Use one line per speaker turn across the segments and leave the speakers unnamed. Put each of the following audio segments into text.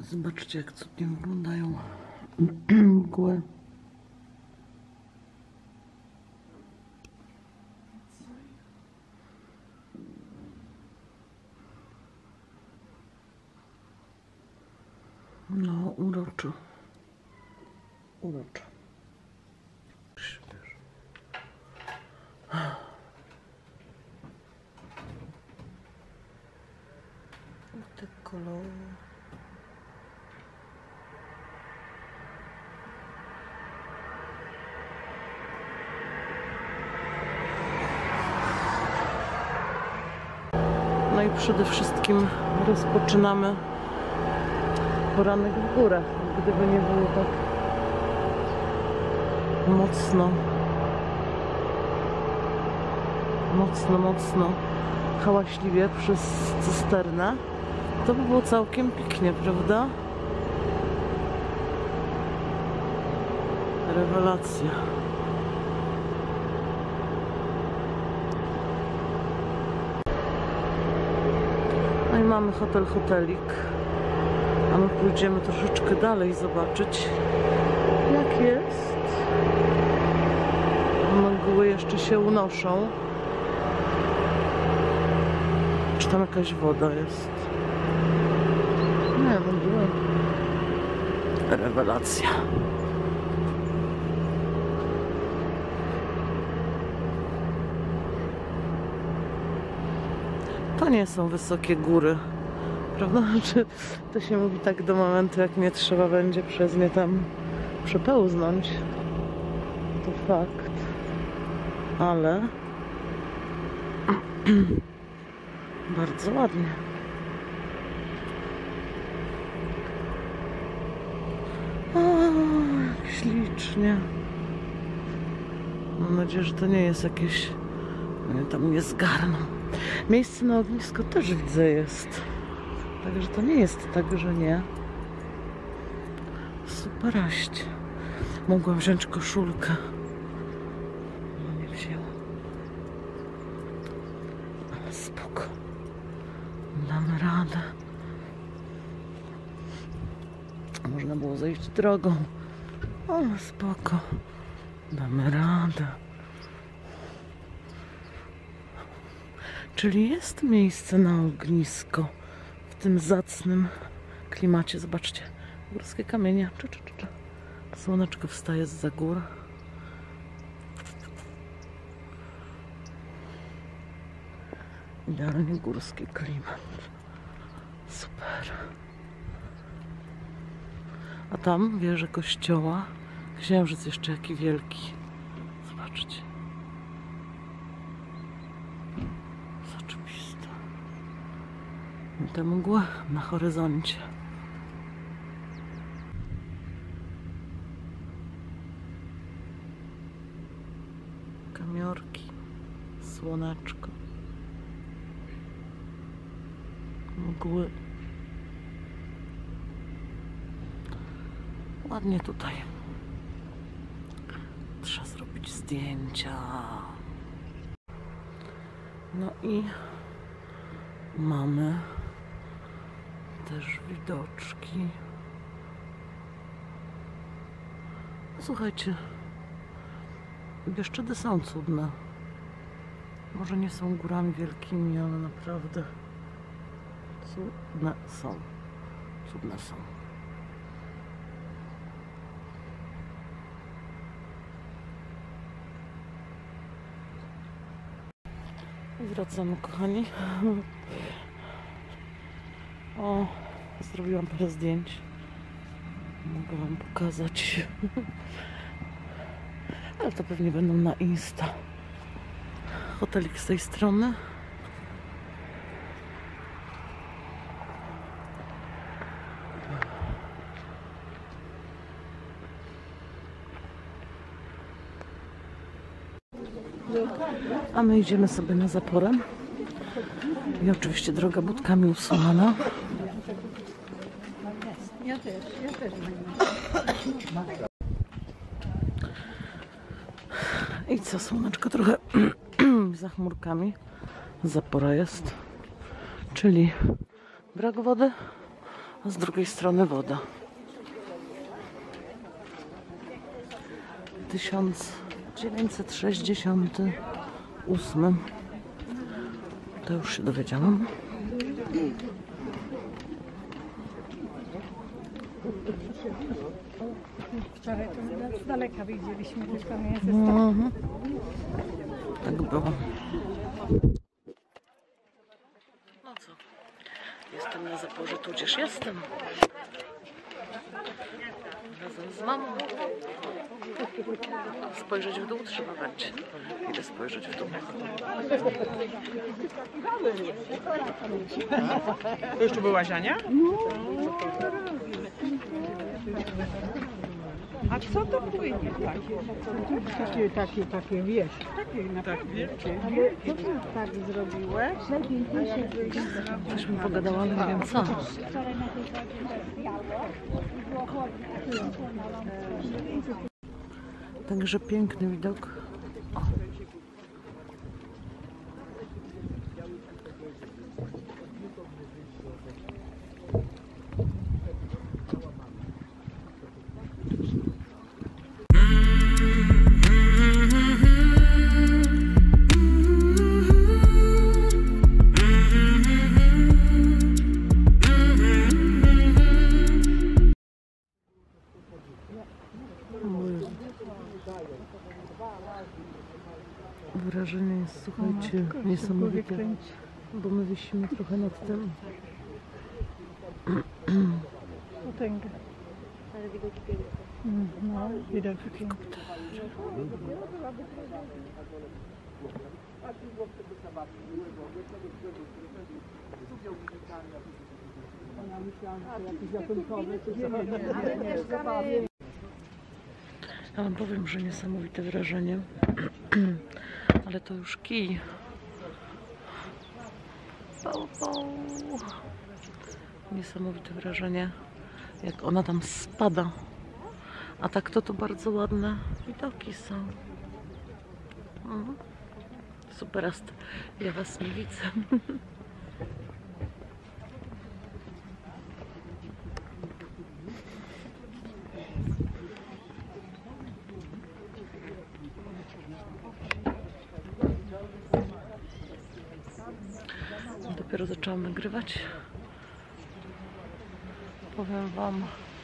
Zobaczcie, jak cudnie wyglądają mgły. No, uroczo. Uroczo. Te kolory. No i przede wszystkim rozpoczynamy poranek w górę. Gdyby nie było tak mocno hałaśliwie przez cysternę, to by było całkiem pięknie, prawda? Rewelacja. No i mamy hotelik. A my pójdziemy troszeczkę dalej zobaczyć, jak jest. Mgły jeszcze się unoszą. Czy tam jakaś woda jest? Nie, w ogóle. Rewelacja. To nie są wysokie góry. Prawda? Czy to się mówi tak do momentu, jak nie trzeba będzie przez nie tam przepełznąć. To fakt. Ale bardzo ładnie. O, jak ślicznie. Mam nadzieję, że to nie jest jakieś... Mnie tam nie zgarną. Miejsce na ognisko też widzę jest. Także to nie jest tak, że nie. Superaście. Mogłam wziąć koszulkę. No nie wzięłam. Ale spoko. Damy radę. Można było zejść drogą. Ale spoko. Damy radę. Czyli jest miejsce na ognisko. W tym zacnym klimacie. Zobaczcie, górskie kamienie. Słoneczko wstaje zza gór. Idealnie górski klimat. Super. A tam wieże kościoła. Księżyc jeszcze jaki wielki. Zobaczcie. Zaczepiste. I te mgły na horyzoncie. Kamiorki. Słoneczko. Mgły. Ładnie tutaj. Trzeba zrobić zdjęcia. No i mamy też widoczki. Słuchajcie, Bieszczady są cudne. Może nie są górami wielkimi, ale naprawdę cudne są. Cudne są. I wracamy, kochani. O, zrobiłam parę zdjęć. Mogę wam pokazać. Ale to pewnie będą na Insta. Hotelik z tej strony. A my idziemy sobie na zaporę. I oczywiście droga budkami usuwana.
Ja też.
I co, słoneczko trochę za chmurkami. Zapora jest. Czyli brak wody, a z drugiej strony woda. 1968. To już się dowiedziałam.
Wczoraj to z daleka widzieliśmy, też tam jest.
Tak było. No co? Jestem na zaporze, tudzież jestem. Razem z mamą. Spojrzeć w dół trzeba będzie. Idę spojrzeć w dół.
To już tu była Żania? A co to płynie takie, wiesz? Takie na wielkie.
Co ty tak zrobiłeś?
Coś mi pogadała, ale nie wiem co. Także piękny widok. O. Wrażenie jest, słuchajcie, niesamowite, bo my wisimy trochę nad tym.
Potęga. Ale widoki piękne. No, widoki piękne.
Ja wam powiem, że niesamowite wrażenie, ale to już kij. Niesamowite wrażenie, jak ona tam spada. A tak to bardzo ładne widoki są. Superast. Ja was nie widzę. Dopiero zaczęłam nagrywać. Powiem wam,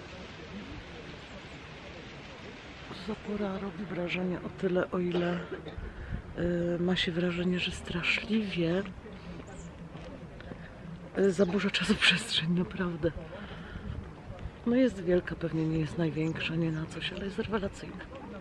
Zapora robi wrażenie o tyle, o ile ma się wrażenie, że straszliwie zaburza czasoprzestrzeń, naprawdę. No jest wielka, pewnie nie jest największa, nie na coś, ale jest rewelacyjna.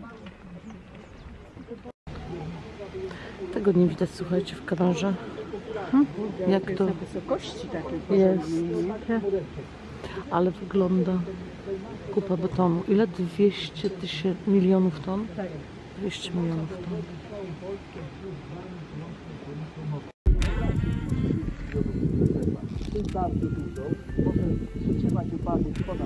Tego nie widać, słuchajcie, w kamerze. Jak to
Na wysokości takiej
jest, ale wygląda kupa betonu. Ile? 200 milionów ton? 200 milionów ton.
Bardzo dużo, trzeba się bawić ponad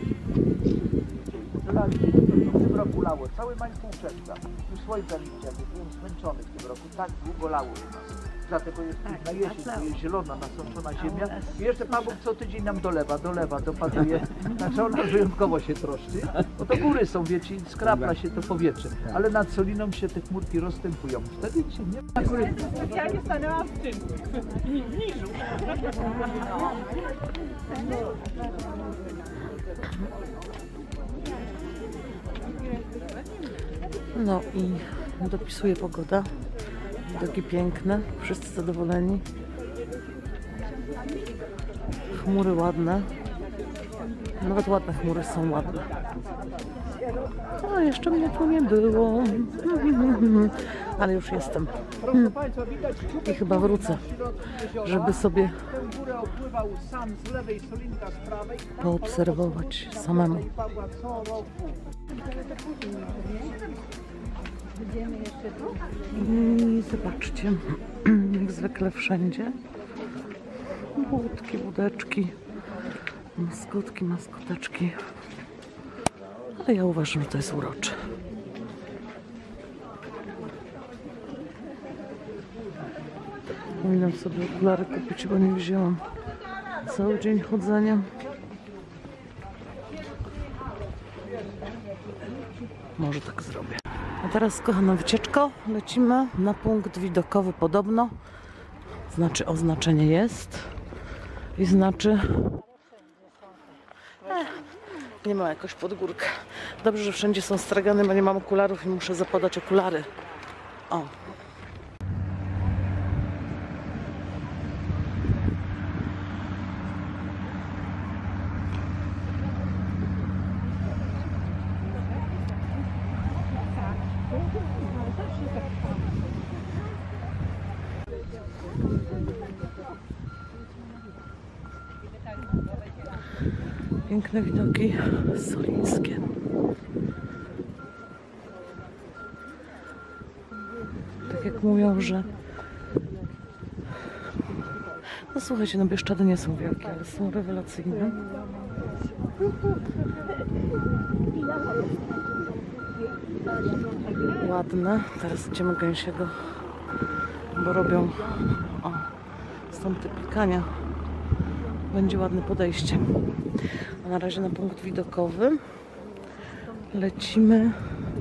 w tym roku lało, cały mańką czerwca. Już słońca nie widziałem, byłem zmęczony w tym roku, tak długo lało u nas. Dlatego jest na jesień, to jest zielona, nasączona ziemia. I jeszcze Pan Bóg co tydzień nam dolewa, dopaduje. Znaczy ona wyjątkowo się troszczy. Bo to góry są, wiecie, i skrapla się to powietrze. Ale nad Soliną się te chmurki rozstępują. Wtedy się nie ma góry.
Ja nie stanęłam w tym, w niżu.
No i dopisuje pogoda. Widoki piękne, wszyscy zadowoleni. Chmury ładne. Nawet ładne chmury są ładne. A jeszcze mnie tu nie było. Ale już jestem. I chyba wrócę, żeby sobie poobserwować samemu. I zobaczcie, jak zwykle wszędzie budki, budeczki, maskotki, maskoteczki. Ale ja uważam, że to jest urocze. Powinnam sobie okulary kupić, bo nie wzięłam. Cały dzień chodzenia. Może tak zrobię. A teraz, kochana wycieczko, lecimy na punkt widokowy podobno. Znaczy oznaczenie jest. I znaczy... nie ma jakoś pod górkę. Dobrze, że wszędzie są stragany, bo nie mam okularów i muszę zapodać okulary. O. Piękne widoki solińskie. Tak jak mówią, że... No słuchajcie, no Bieszczady nie są wielkie, ale są rewelacyjne. Ładne. Teraz idziemy Gęsiego, bo robią... O, stąd te pikania. Będzie ładne podejście. A na razie na punkt widokowy lecimy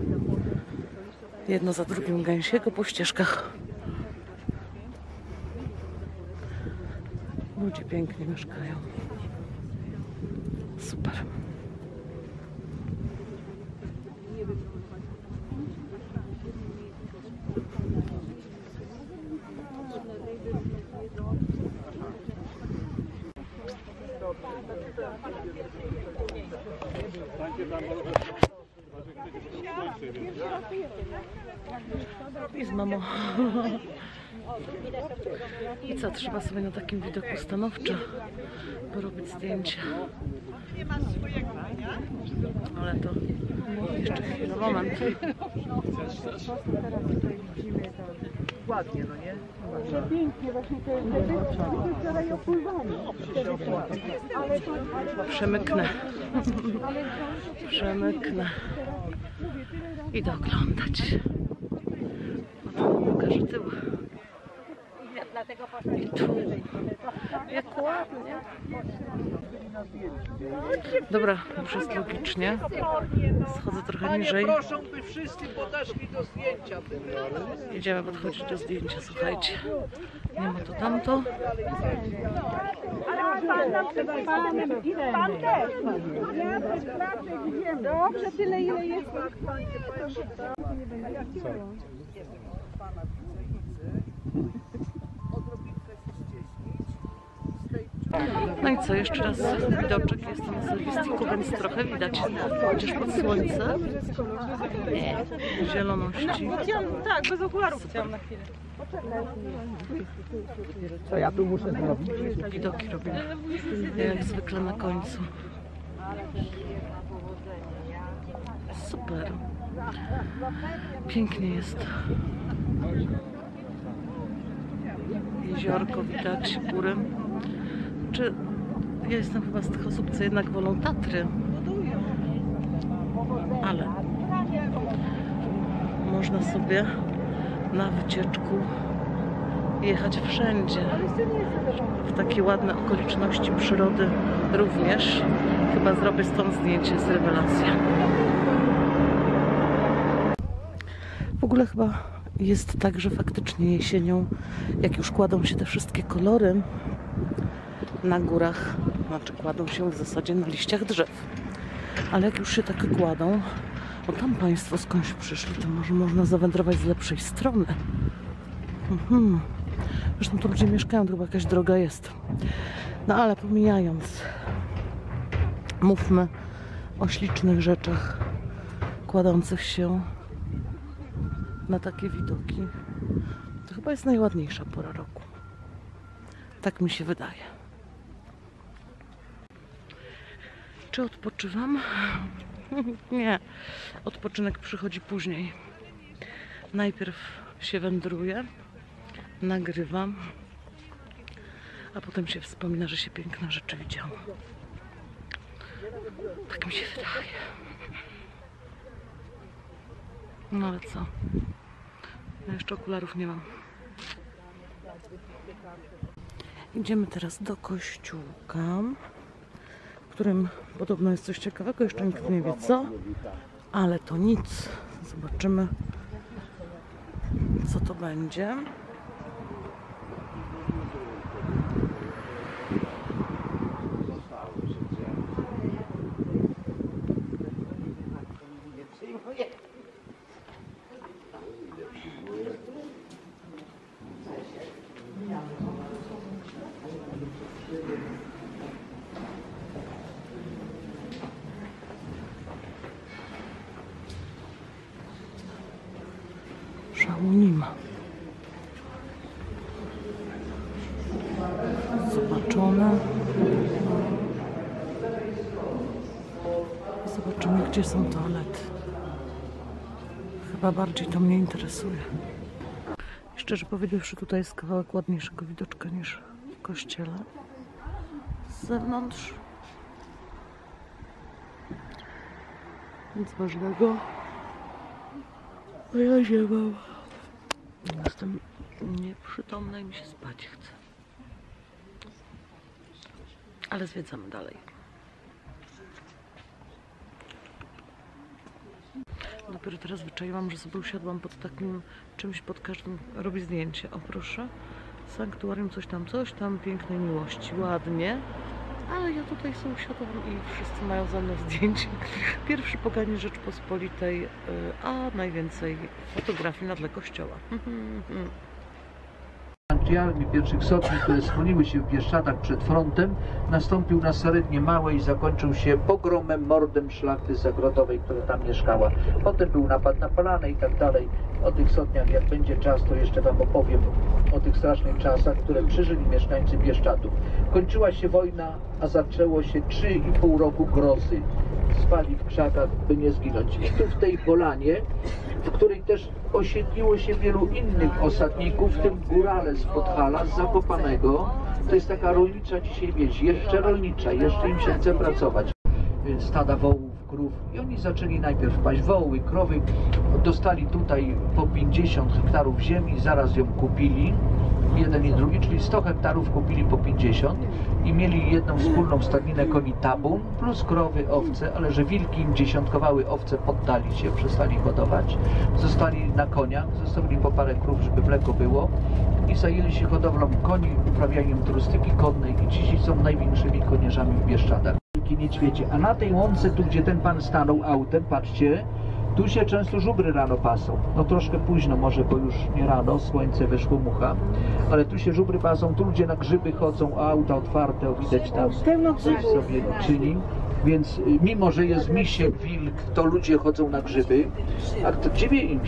jedno za drugim Gęsiego po ścieżkach. Ludzie pięknie mieszkają. Super. I z mamą. I co, trzeba sobie na takim widoku stanowczo porobić zdjęcia. Ale to jeszcze chwilę, moment.
Ładnie, no nie?
Pięknie, właśnie to jest wczoraj opływanie.
Przemyknę. Przemyknę. Idę oglądać. Pokażę tył. I tu. Jak ładnie. Dobra, już jest logicznie. Schodzę trochę niżej.
Proszę, by wszyscy podeszli do zdjęcia.
Idziemy podchodzić do zdjęcia, słuchajcie. Nie ma to tamto.
Pan też. Dobrze, tyle ile jest.
No i co, jeszcze raz widoczek, jestem na serwistiku, więc trochę widać, chociaż pod słońce. Zieloności.
Tak, bez okularów chciałam na chwilę.
Co ja tu muszę zrobić?
Widoki robię, jak zwykle na końcu. Super. Pięknie jest. Jeziorko widać, góry. Czy ja jestem chyba z tych osób, co jednak wolą Tatry. Ale można sobie na wycieczku jechać wszędzie. W takie ładne okoliczności przyrody również. Chyba zrobię stąd zdjęcie, jest rewelacja. W ogóle chyba jest tak, że faktycznie jesienią, jak już kładą się te wszystkie kolory na górach, znaczy kładą się w zasadzie na liściach drzew, ale jak już się tak kładą, bo tam Państwo skądś przyszli, to może można zawędrować z lepszej strony. Zresztą tu ludzie mieszkają, to chyba jakaś droga jest. No ale pomijając, mówmy o ślicznych rzeczach kładących się na takie widoki. To chyba jest najładniejsza pora roku. Tak mi się wydaje. Czy odpoczywam? Nie. Odpoczynek przychodzi później. Najpierw się wędruje, nagrywam, a potem się wspomina, że się piękne rzeczy widziało. Tak mi się wydaje. No ale co? Ja jeszcze okularów nie mam. Idziemy teraz do kościółka, w którym podobno jest coś ciekawego, jeszcze nikt nie wie co, Ale to nic. Zobaczymy, co to będzie. Szału nie ma. Zobaczone. Zobaczymy, gdzie są toalety. Chyba bardziej to mnie interesuje. Szczerze powiedziawszy, tutaj jest kawałek ładniejszego widoczka niż w kościele. Z zewnątrz. Nic ważnego. A ja ziewam. Jestem nieprzytomna i mi się spać chce. Ale zwiedzamy dalej. Dopiero teraz wyczaiłam, że sobie usiadłam pod takim czymś, pod każdym robi zdjęcie. O proszę, sanktuarium coś tam, pięknej miłości, ładnie. Ale ja tutaj sobie usiadłam i wszyscy mają ze mną zdjęcie. Pierwszy poganin Rzeczpospolitej, a najwięcej fotografii na tle kościoła.
Armii pierwszych sotni, które schroniły się w Bieszczadach przed frontem, nastąpił na Serednie Małe i zakończył się pogromem, mordem szlachty zagrodowej, która tam mieszkała. Potem był napad na Polanę i tak dalej. O tych sotniach, jak będzie czas, to jeszcze wam opowiem o tych strasznych czasach, które przeżyli mieszkańcy Bieszczadów. Kończyła się wojna, a zaczęło się 3,5 roku grozy. Spali w krzakach, by nie zginąć. I tu w tej Polanie, w której też osiedliło się wielu innych osadników, w tym górale z Podhala, z Zakopanego. To jest taka rolnicza dzisiaj wieś, jeszcze rolnicza, jeszcze im się chce pracować. Stada wołów, krów i oni zaczęli najpierw paść woły, krowy, dostali tutaj po 50 hektarów ziemi, zaraz ją kupili, jeden i drugi, czyli 100 hektarów kupili po 50 i mieli jedną wspólną stadninę koni tabun, plus krowy, owce, ale że wilki im dziesiątkowały owce, poddali się, przestali hodować, zostali na koniach, zostawili po parę krów, żeby mleko było i zajęli się hodowlą koni, uprawianiem turystyki konnej i dziś są największymi konierzami w Bieszczadach. Niedźwiedzie, a na tej łące, tu gdzie ten pan stanął autem, patrzcie, tu się często żubry rano pasą. No troszkę późno może, bo już nie rano, słońce wyszło, mucha, ale tu się żubry pasą, tu ludzie na grzyby chodzą, a auta otwarte, widać tam coś sobie czyni. Więc mimo, że jest misiek, wilk, to ludzie chodzą na grzyby, a to dziwię im